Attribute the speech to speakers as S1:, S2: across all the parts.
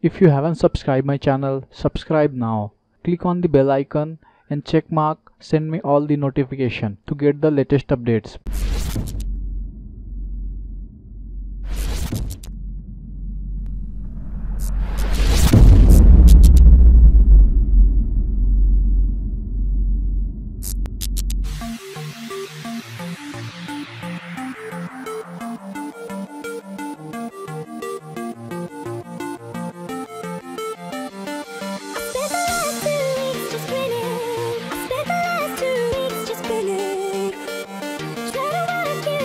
S1: If you haven't subscribed my channel, subscribe now. Click on the bell icon and check mark send me all the notification to get the latest updates.
S2: Spent the last 2 weeks just grinning. Trying to work it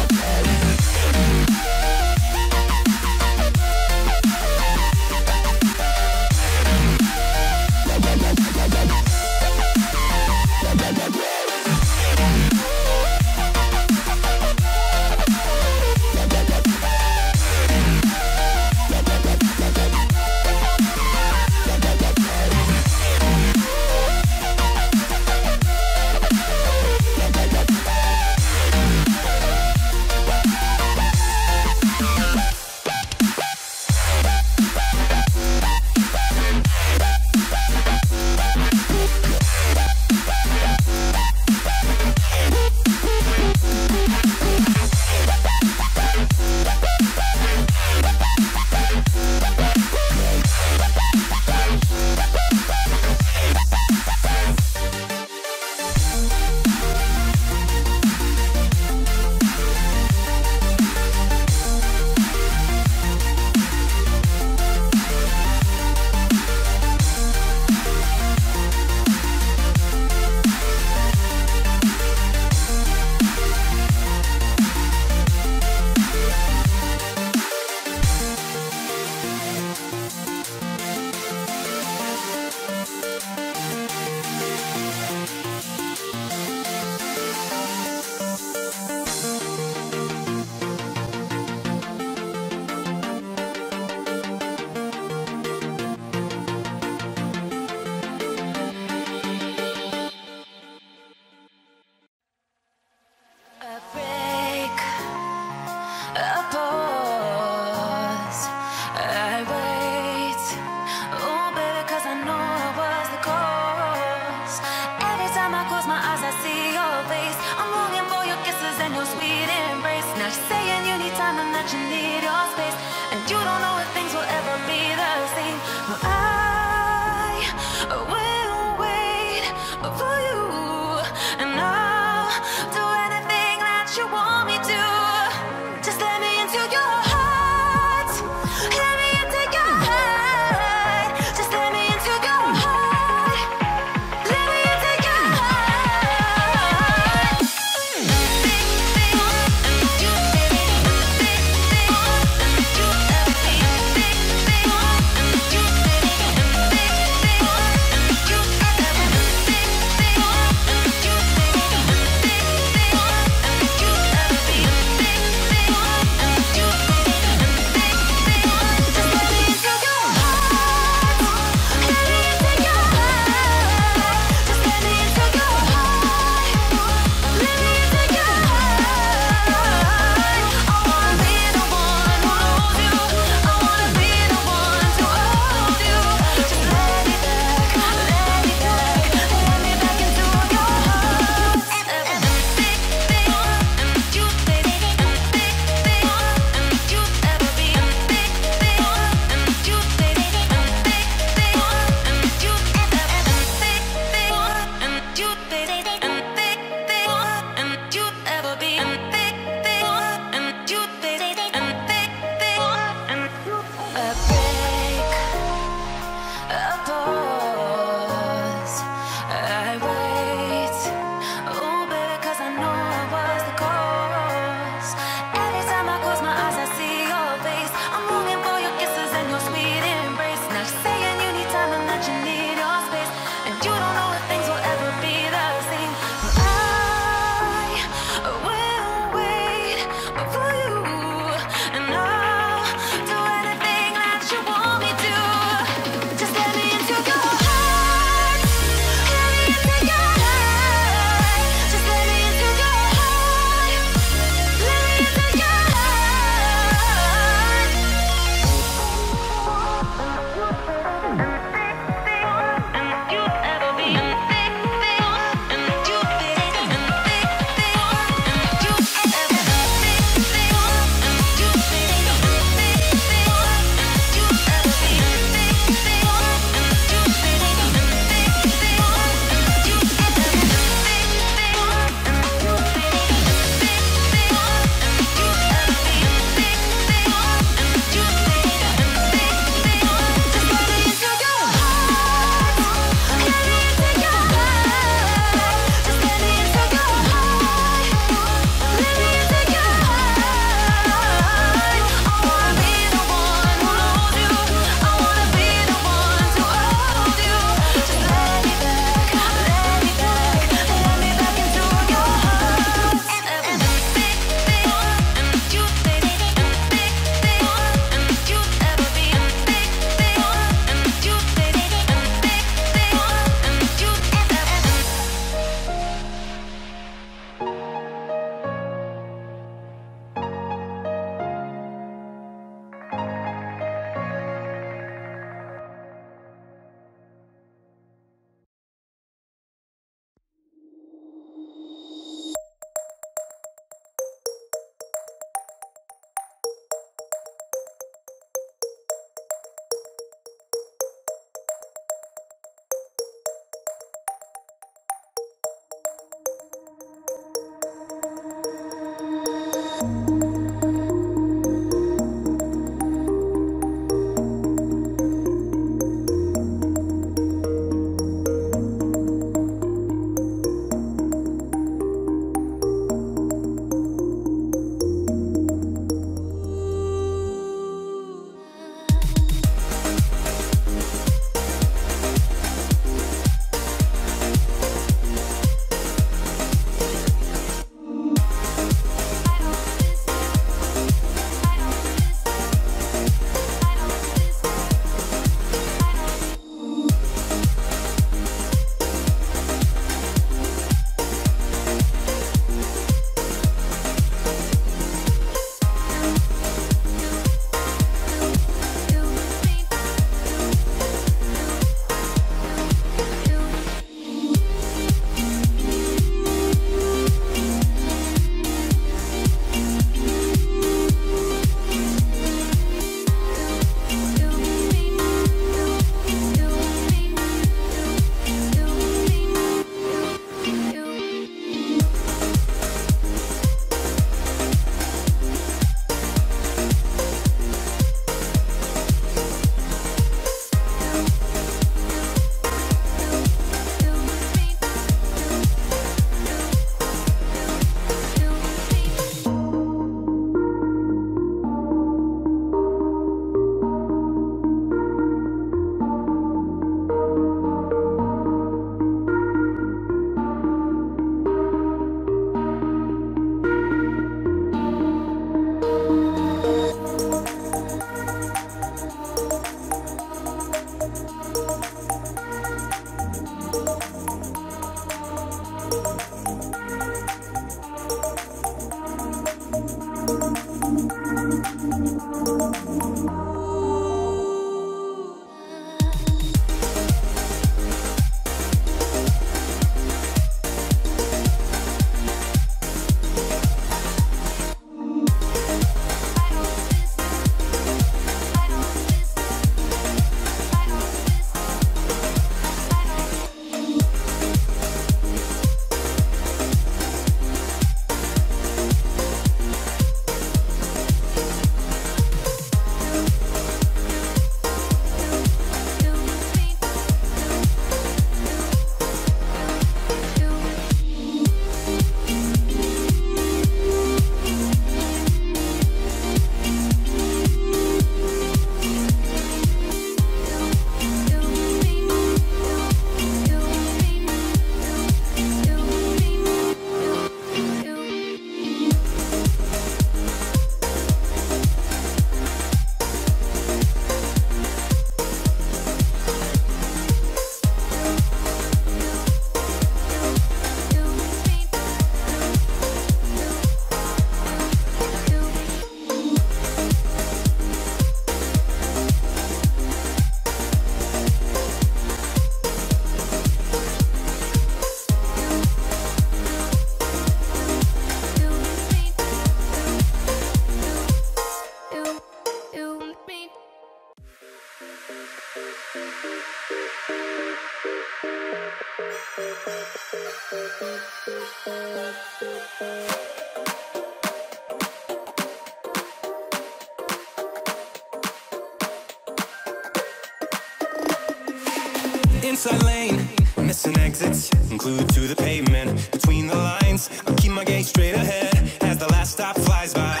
S2: Inside lane, missing exits, glued to the pavement. Between the lines, I keep my gaze straight ahead as the last stop flies by.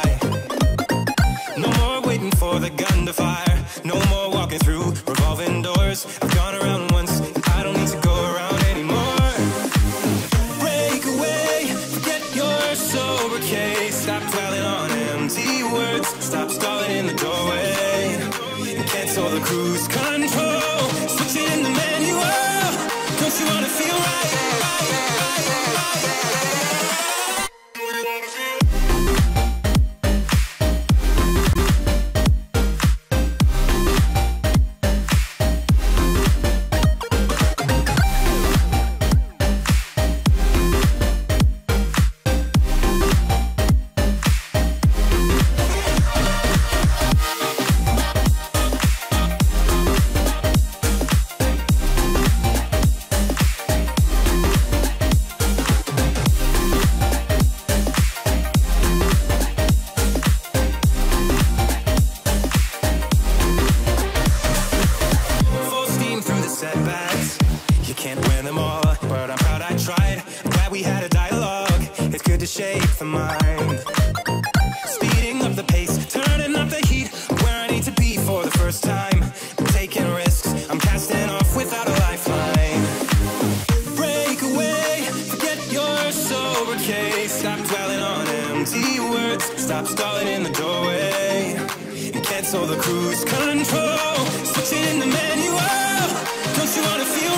S2: No more waiting for the gun to fire, no more walking through revolving doors. I've gone around once, I don't need to go around anymore. Break away, forget your sober case. Stop dwelling on empty words, stop stalling in the doorway, and cancel the cruise control. Switch it in the manual, You can't win them all, but I'm proud I tried. I'm glad we had a dialogue. It's good to shake the mind. Speeding up the pace, turning up the heat. Where I need to be for the first time. I'm taking risks, I'm casting off without a lifeline. Break away, forget your sober case. Stop dwelling on empty words. Stop stalling in the doorway. And cancel the cruise control. Switching in the manual. Don't you wanna feel